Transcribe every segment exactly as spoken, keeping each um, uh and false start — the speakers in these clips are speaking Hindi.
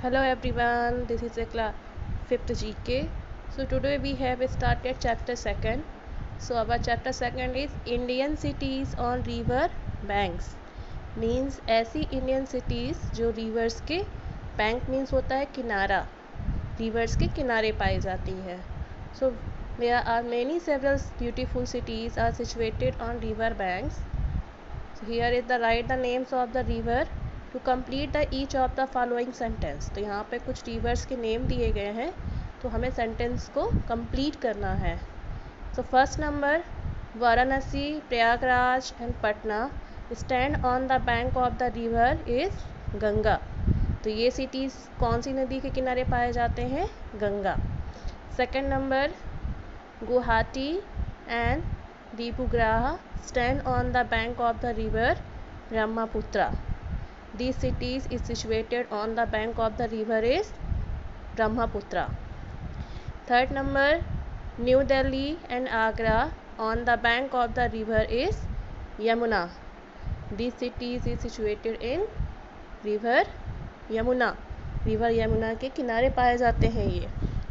Hello everyone, this is a class fifth G K. So today we have started chapter second. So our chapter second is Indian cities on river banks. Means ऐसी Indian cities जो rivers के bank means होता है किनारा, rivers के किनारे पाई जाती है. So there are many several beautiful cities are situated on river banks. So here is the write the names of the river to complete the each of the following sentence. तो यहाँ पे कुछ रिवर्स के नेम दिए गए हैं, तो हमें सेंटेंस को कंप्लीट करना है. So first number Varanasi, Prayagraj and Patna stand on the bank of the river is Ganga. तो ये सिटीज़ कौन सी नदी के किनारे पाए जाते हैं? Ganga. Second number Guwahati and Dibrugarh stand on the bank of the river Brahmaputra. These cities is situated on the bank of the river is Brahmaputra. Third number New Delhi and Agra on the bank of the river is Yamuna. These cities is situated in river Yamuna. River Yamuna के किनारे पाए जाते हैं ये.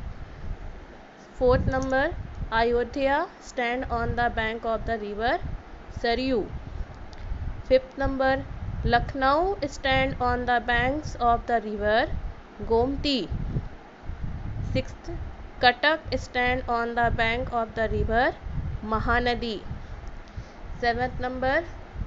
Fourth number Ayodhya stand on the bank of the river Saryu. Fifth number Lucknow stand on the banks of the river Gomti. Sixth, Cuttack stand on the bank of the river Mahanadi. Seventh number,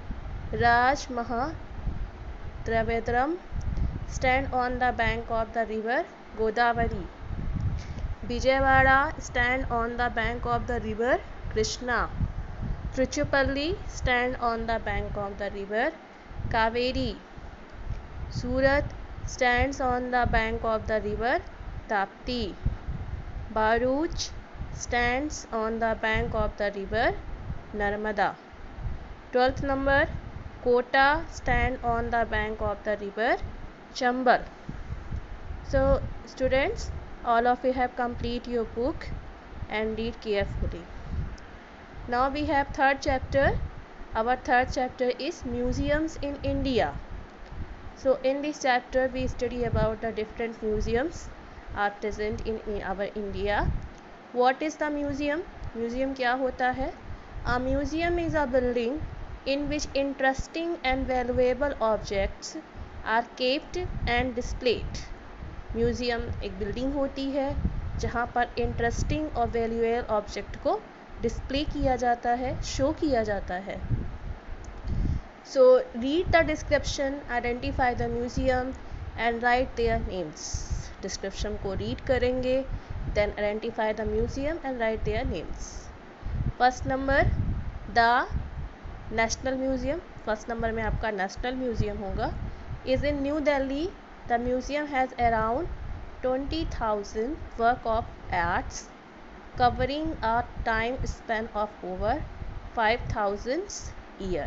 Rajmaha Travedram stand on the bank of the river Godavari. Vijayawada stand on the bank of the river Krishna. Tiruchirappalli stand on the bank of the river Kaveri. Surat stands on the bank of the river Tapti. Bharuch stands on the bank of the river Narmada. Twelfth number Kota stand on the bank of the river Chambal. So students, all of you have complete your book and read carefully. Now we have third chapter. Our third chapter is Museums in India. So in this chapter we study about the different museums are present in, in our India. What is the museum? Museum क्या होता है? A museum is a building in which interesting and valuable objects are kept and displayed. Museum एक building होती है जहाँ पर interesting और valuable object को डिस्प्ले किया जाता है, शो किया जाता है. So read the description, identify the museum and write their names. Description को रीड करेंगे, then identify the museum and write their names. First number the national museum. First number में आपका नेशनल म्यूजियम होगा. Is in New Delhi. The museum has around twenty thousand work of arts covering a time span of over five thousand year.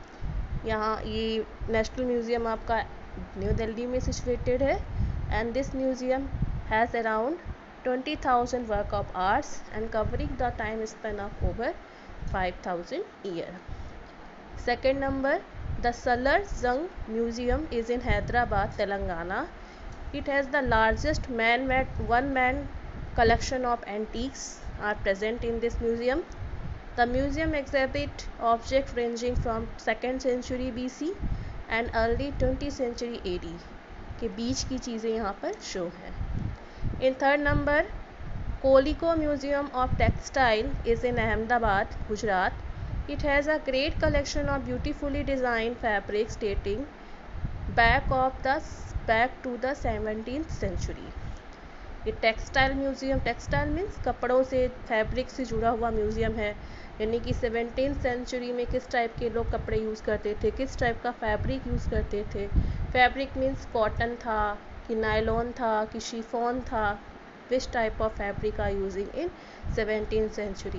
यहाँ ये नेशनल म्यूज़ियम आपका न्यू दिल्ली में सिचुएटेड है and this museum has around twenty thousand work of arts and covering the time span of over five thousand year. Second number the Salar Jung museum is in Hyderabad, Telangana. It has the largest man made one man collection of antiques are present in this museum. The museum exhibit objects ranging from second century B C and early twentieth century A D के बीच की चीज़ें यहाँ पर शो हैं. In third number, Coleco Museum of Textile is in Ahmedabad, Gujarat. It has a great collection of beautifully designed fabrics dating back of the back to the seventeenth century. ये टेक्सटाइल म्यूज़ियम, टेक्सटाइल मीन्स कपड़ों से, फैब्रिक से जुड़ा हुआ म्यूज़ियम है. यानी कि सेवनटीन सेंचुरी में किस टाइप के लोग कपड़े यूज़ करते थे, किस टाइप का फैब्रिक यूज़ करते थे. फैब्रिक मीन्स कॉटन था कि नायलॉन था कि शिफॉन था. Which type of fabric are using in seventeen century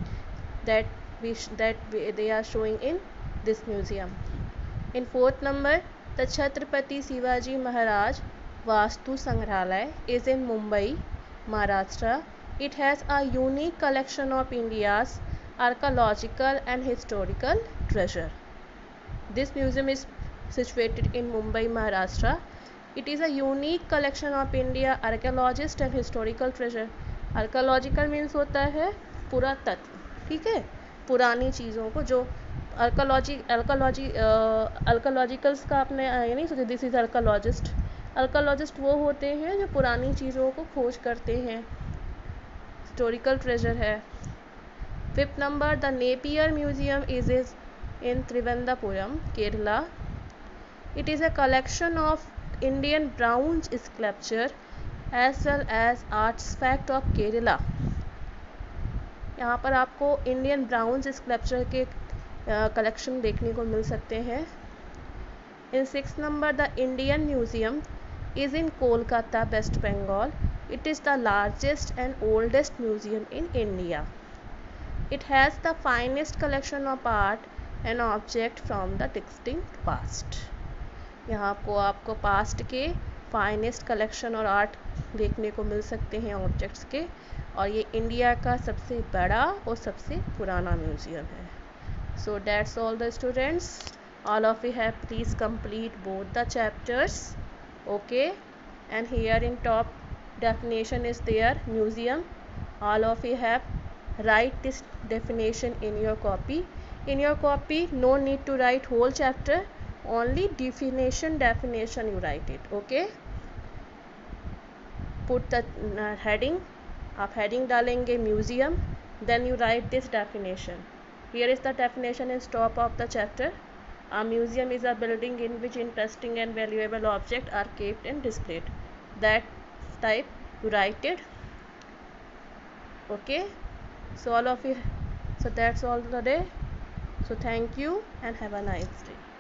that which that they are showing in this museum. In fourth number the Chhatrapati Shivaji Maharaj Vastu Sangrahalaya is in Mumbai, Maharashtra. It has a unique collection of India's archaeological and historical treasure. This museum is situated in Mumbai, Maharashtra It is a unique collection of India archaeologist and historical treasure. Archaeological means होता है पुरातत्व, ठीक है, पुरानी चीज़ों को जो आर्कोलॉजी आर्कोलॉजी आर्कोलॉजिकल्स का आपने ये नहीं सोचा, दिस इज आर्कोलॉजिस्ट। आर्कोलॉजिस्ट वो होते हैं जो पुरानी चीज़ों को खोज करते हैं, हिस्टोरिकल ट्रेजर है। Fifth number, the Napier museum is is in Trivandrum, Kerala. It is a collection of Indian bronze sculpture as well as artifact of Kerala। यहाँ पर आपको इंडियन ब्राउन्ज स्कल्पचर के कलेक्शन uh, देखने को मिल सकते हैं। In six number, the Indian museum is in Kolkata, west Bengal. It is the largest and oldest museum in India. It has the finest collection of art and object from the distinct past. यहाँ आपको आपको पास्ट के फाइनेस्ट कलेक्शन और आर्ट देखने को मिल सकते हैं ऑब्जेक्ट्स के, और ये इंडिया का सबसे बड़ा और सबसे पुराना म्यूज़ियम है। So that's all the students, all of you have please complete both the chapters, okay. And here in top definition is there, museum. All of you have write this definition in your copy. In your copy, no need to write whole chapter, only definition definition you write it, okay। put the uh, heading, आप heading डालेंगे museum, then you write this definition। here is the definition is top of the chapter। a museum is a building in which interesting and valuable objects are kept and displayed, that type you write it, okay। so all of you, so that's all the day, so thank you and have a nice day।